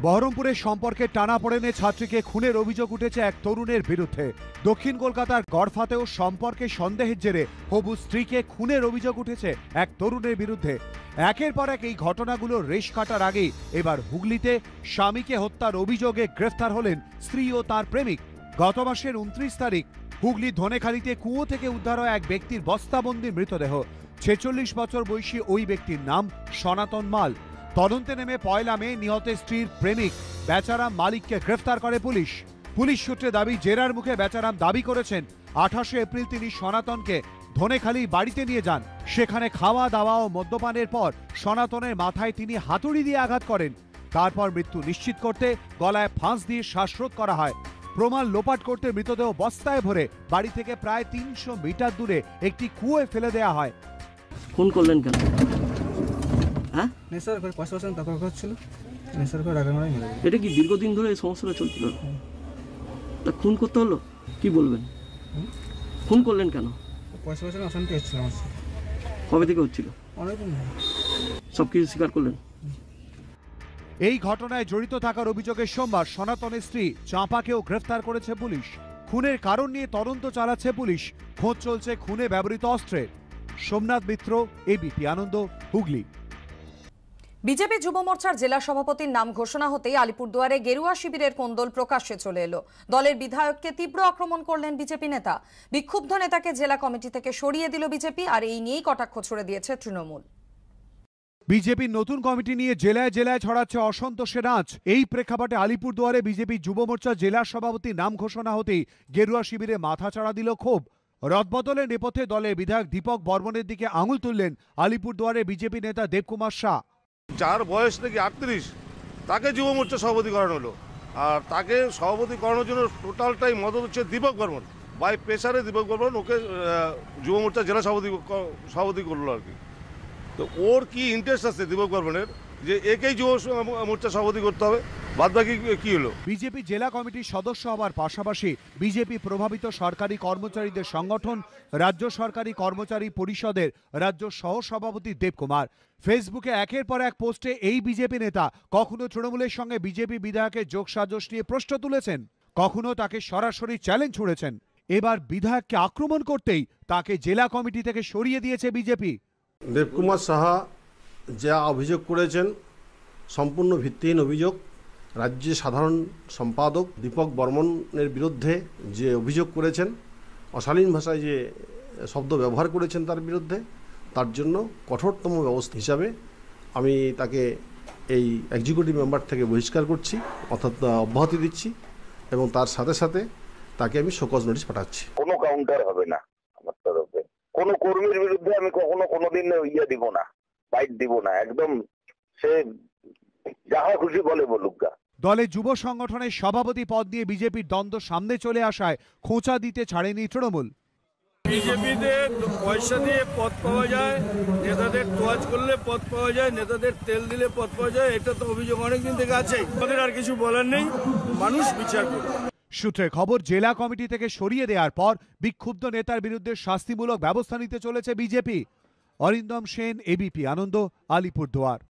বহরমপুরের সম্পর্কে টানাপোড়েনে ছাত্রীকে খুনের অভিযোগ উঠেছে এক তরুণের বিরুদ্ধে। দক্ষিণ কলকাতার গড়ফাতেও সম্পর্কে সন্দেহের জেরে হবু স্ত্রীকে খুনের অভিযোগ উঠেছে এক তরুণের বিরুদ্ধে। একের পর এক এই ঘটনাগুলোর রেশ কাটার আগেই এবার হুগলিতে স্বামীকে হত্যার অভিযোগে গ্রেফতার হলেন স্ত্রী ও তার প্রেমিক। গত মাসের 29 তারিখ হুগলি ধনেখালিতে কুয়ো থেকে উদ্ধার হয় এক ব্যক্তির বস্তাবন্দি মৃতদেহ। 46 বছর বয়সী ওই ব্যক্তির নাম সনাতন মাল। তদন্তে নেমে পয়লা মে নিহতের স্ত্রীর প্রেমিক বেচারাম মালিককে গ্রেফতার করে পুলিশ। পুলিশ সূত্রে দাবি, জেরার মুখে বেচারাম দাবি করেছেন 28 এপ্রিল তিনি সনাতনকে ধনেখালি বাড়িতে নিয়ে যান। সেখানে খাওয়া দাওয়া ও মদ্যপানের পর সনাতনের মাথায় তিনি হাতুড়ি দিয়ে আঘাত করেন। তারপর মৃত্যু নিশ্চিত করতে গলায় ফাঁস দিয়ে শ্বাসরোধ করা হয়। প্রমাণ লোপাট করতে মৃতদেহ বস্তায় ভরে বাড়ি থেকে প্রায় 300 মিটার দূরে একটি কুয়োয় ফেলে দেওয়া হয়। খুন করলেন কেন? নেশার করে পাশাপাশি টাকা খাচ্ছিল, নেশার করে রাগা মারাই মেরে। এটা কি দীর্ঘদিন ধরে এই সমস্যাটা চলছিল? তা খুন করতে হলো কি বলবেন? খুন করলেন কেন? পাশাপাশি অশান্তি হচ্ছিল আমার সাথে। কবে থেকে হচ্ছিল? অনেকদিন ধরে। সব কিছু স্বীকার করলেন? এই ঘটনায় জড়িত থাকার অভিযোগে সোমবার সনাতনের স্ত্রী চাঁপাকেও গ্রেফতার করেছে পুলিশ। খুনের কারণ নিয়ে তদন্ত চালাচ্ছে পুলিশ। খোঁজ চলছে খুনে ব্যবহৃত অস্ত্রের। সোমনাথ মিত্র, এবিপি আনন্দ, হুগলি। বিজেপি যুব মোর্চার জেলা সভাপতির নাম ঘোষণা হতেই আলিপুরদুয়ারে গেরুয়া শিবিরের কোন্দল প্রকাশ্যে চলে এলো। দলের বিধায়ককে তীব্র আক্রমণ করলেন বিজেপি নেতা। বিক্ষুব্ধ নেতাকে জেলা কমিটি থেকে সরিয়ে দিল বিজেপি, আর এই নিয়েই কটাক্ষ ছুড়ে দিয়েছে তৃণমূল। বিজেপির নতুন কমিটি নিয়ে জেলায় জেলায় ছড়াচ্ছে অসন্তোষের আঁচ। এই প্রেক্ষাপটে আলিপুরদুয়ারে বিজেপি যুব মোর্চার জেলা সভাপতির নাম ঘোষণা হতেই গেরুয়া শিবিরে মাথাচাড়া দিল ক্ষোভ। রদবদলের নেপথ্যে দলের বিধায়ক দীপক বর্মনের দিকে আঙুল তুললেন আলিপুরদুয়ারে বিজেপি নেতা দেবকুমার শাহ। যার বয়স নাকি 38, তাকে যুব মোর্চা সভাপতি করানো হলো। আর তাকে সভাপতি করানোর জন্য টোটালটাই মদত হচ্ছে দীপক বর্মন। বাই প্রেসারে দীপক বর্মন ওকে যুব মোর্চা জেলা সভাপতি করলো আর কি। তো ওর কি ইন্টারেস্ট আছে দীপক বর্মনের যে একেই যুব মোর্চা সভাপতি করতে হবে? বাদ বাকি কি হলো? বিজেপি জেলা কমিটির সদস্য হওয়ার পাশাপাশি বিজেপি প্রভাবিত সরকারি কর্মচারীদের সংগঠন রাজ্য সরকারি কর্মচারী পরিষদের রাজ্য সহসভাপতি দেবকুমার ফেসবুকে একের পর এক পোস্টে এই বিজেপি নেতা কখনো তৃণমূলের সঙ্গে বিজেপি বিধায়কের যোগসাজশ নিয়ে প্রশ্ন তুলেছেন, কখনো তাকে সরাসরি চ্যালেঞ্জ ছুড়েছেন। এবার বিধায়ককে আক্রমণ করতেই তাকে জেলা কমিটি থেকে সরিয়ে দিয়েছে বিজেপি। দেবকুমার সাহা যা অভিযোগ করেছেন সম্পূর্ণ ভিত্তিহীন অভিযোগ। রাজ্যের সাধারণ সম্পাদক দীপক বর্মনের বিরুদ্ধে যে অভিযোগ করেছেন, অশালীন ভাষায় যে শব্দ ব্যবহার করেছেন তার বিরুদ্ধে, তার জন্য কঠোরতম ব্যবস্থা হিসাবে আমি তাকে এই এক্সিকিউটিভ মেম্বার থেকে বহিষ্কার করছি, অর্থাৎ অব্যাহতি দিচ্ছি, এবং তার সাথে সাথে তাকে আমি শোকজ নোটিশ পাঠাচ্ছি। কোনো কাউন্টার হবে না আমার তরফে। কোনো কর্মীর বিরুদ্ধে আমি কোনোদিন দিব না, বাইট দিব না। একদম সে যাহা খুশি বলে বলুক গা। দলের যুব সংগঠনের সভাপতি পদ নিয়ে বিজেপির দ্বন্দ্ব সামনে চলে আসায় খোঁচা দিতে ছাড়েনি তৃণমূল। বিজেপিতে পয়সা দিয়ে পদ পাওয়া যায়, নেতাদের তোয়াজ করলে পদ পাওয়া যায়, নেতাদের তেল দিলে পদ পাওয়া যায়, এটা তো অভিযোগ অনেকদিন থেকে আছে। আমাদের আর কিছু বলার নেই, মানুষ বিচার করবে। সূত্রের খবর, জেলা কমিটি থেকে সরিয়ে দেওয়ার পর বিক্ষুব্ধ নেতার বিরুদ্ধে শাস্তিমূলক ব্যবস্থা নিতে চলেছে বিজেপি। অরিন্দম সেন, এবিপি আনন্দ, আলিপুরদুয়ার।